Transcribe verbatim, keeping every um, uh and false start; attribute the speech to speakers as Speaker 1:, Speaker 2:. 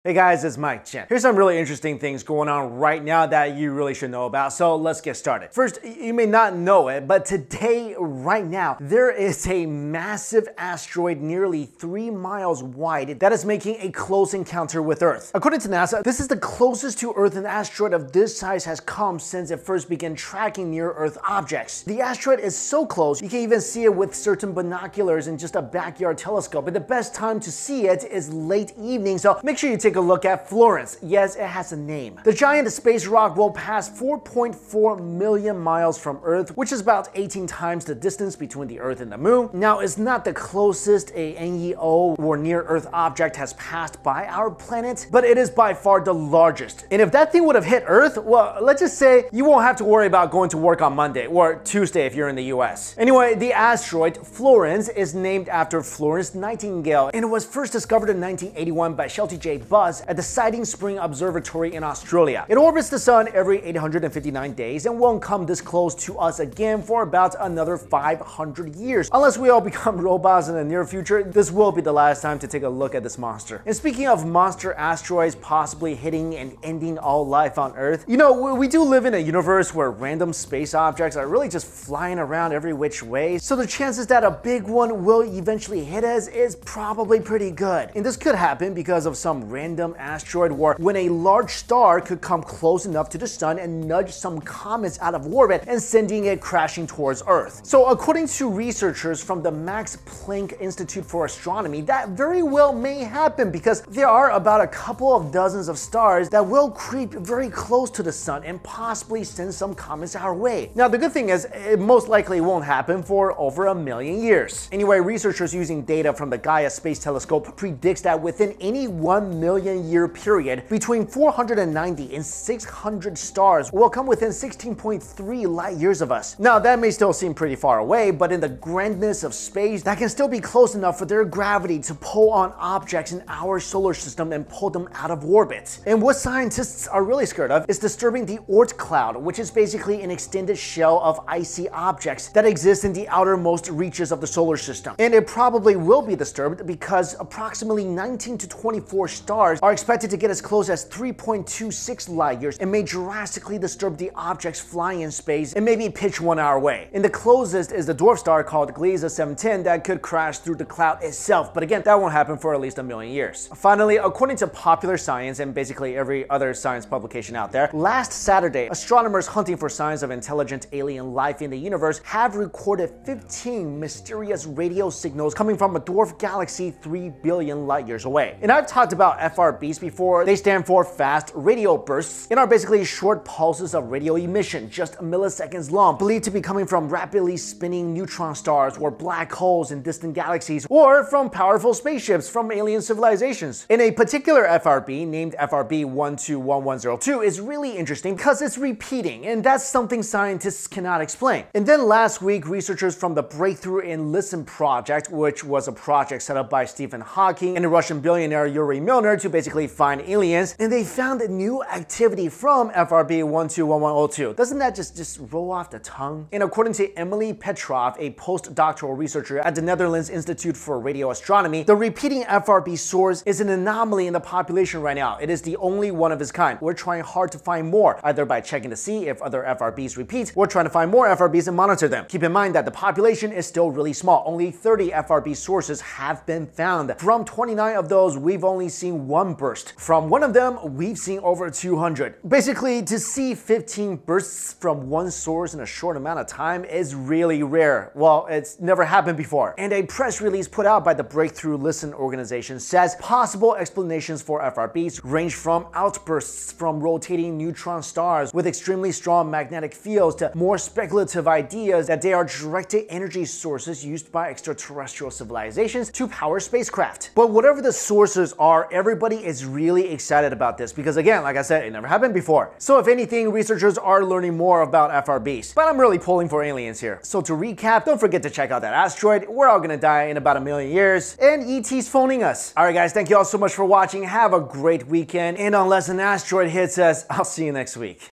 Speaker 1: Hey guys, it's Mikexingchen. Here's some really interesting things going on right now that you really should know about, so let's get started. First, you may not know it, but today, right now, there is a massive asteroid nearly three miles wide that is making a close encounter with Earth. According to NASA, this is the closest to Earth an asteroid of this size has come since it first began tracking near-Earth objects. The asteroid is so close, you can even see it with certain binoculars and just a backyard telescope, but the best time to see it is late evening, so make sure you take a look at Florence. Yes, it has a name. The giant space rock will pass four point four million miles from Earth, which is about eighteen times the distance between the Earth and the Moon. Now, it's not the closest a N E O or near-Earth object has passed by our planet, but it is by far the largest. And if that thing would have hit Earth, well, let's just say you won't have to worry about going to work on Monday or Tuesday if you're in the U S. Anyway, the asteroid Florence is named after Florence Nightingale, and it was first discovered in nineteen eighty-one by Shelty J. Buzz at the Siding Spring Observatory in Australia. It orbits the sun every eight hundred fifty-nine days and won't come this close to us again for about another five hundred years. Unless we all become robots in the near future, this will be the last time to take a look at this monster. And speaking of monster asteroids possibly hitting and ending all life on Earth, you know, we do live in a universe where random space objects are really just flying around every which way, so the chances that a big one will eventually hit us is probably pretty good. And this could happen because of some random asteroid war when a large star could come close enough to the sun and nudge some comets out of orbit and sending it crashing towards Earth. So according to researchers from the Max Planck Institute for Astronomy, that very well may happen because there are about a couple of dozens of stars that will creep very close to the sun and possibly send some comets our way. Now, the good thing is it most likely won't happen for over a million years. Anyway, researchers using data from the Gaia Space Telescope predicts that within any one million year period, between four hundred ninety and six hundred stars will come within sixteen point three light years of us. Now, that may still seem pretty far away, but in the grandness of space, that can still be close enough for their gravity to pull on objects in our solar system and pull them out of orbit. And what scientists are really scared of is disturbing the Oort cloud, which is basically an extended shell of icy objects that exist in the outermost reaches of the solar system. And it probably will be disturbed because approximately nineteen to twenty-four stars are expected to get as close as three point two six light years and may drastically disturb the objects flying in space and maybe pitch one our way. And the closest is the dwarf star called Gliese seven ten that could crash through the cloud itself, but again, that won't happen for at least a million years. Finally, according to Popular Science and basically every other science publication out there, last Saturday, astronomers hunting for signs of intelligent alien life in the universe have recorded fifteen mysterious radio signals coming from a dwarf galaxy three billion light years away. And I've talked about F R Bs before. They stand for fast radio bursts and are basically short pulses of radio emission, just milliseconds long, believed to be coming from rapidly spinning neutron stars or black holes in distant galaxies, or from powerful spaceships from alien civilizations. And a particular F R B named F R B one two one one zero two is really interesting because it's repeating, and that's something scientists cannot explain. And then last week, researchers from the Breakthrough and Listen project, which was a project set up by Stephen Hawking and the Russian billionaire Yuri Milner to basically find aliens, and they found new activity from F R B one two one one zero two. Doesn't that just, just roll off the tongue? And according to Emily Petrov, a postdoctoral researcher at the Netherlands Institute for Radio Astronomy, the repeating F R B source is an anomaly in the population right now. It is the only one of its kind. We're trying hard to find more, either by checking to see if other F R Bs repeat, or trying to find more F R Bs and monitor them. Keep in mind that the population is still really small. Only thirty F R B sources have been found. From twenty-nine of those, we've only seen one burst. From one of them, we've seen over two hundred. Basically, to see fifteen bursts from one source in a short amount of time is really rare. Well, it's never happened before. And a press release put out by the Breakthrough Listen organization says possible explanations for F R Bs range from outbursts from rotating neutron stars with extremely strong magnetic fields to more speculative ideas that they are directed energy sources used by extraterrestrial civilizations to power spacecraft. But whatever the sources are, everybody is really excited about this because, again, like I said, it never happened before. So if anything, researchers are learning more about F R Bs. But I'm really pulling for aliens here. So to recap, don't forget to check out that asteroid. We're all gonna die in about a million years, and E T's phoning us. Alright guys, thank you all so much for watching. Have a great weekend, and unless an asteroid hits us, I'll see you next week.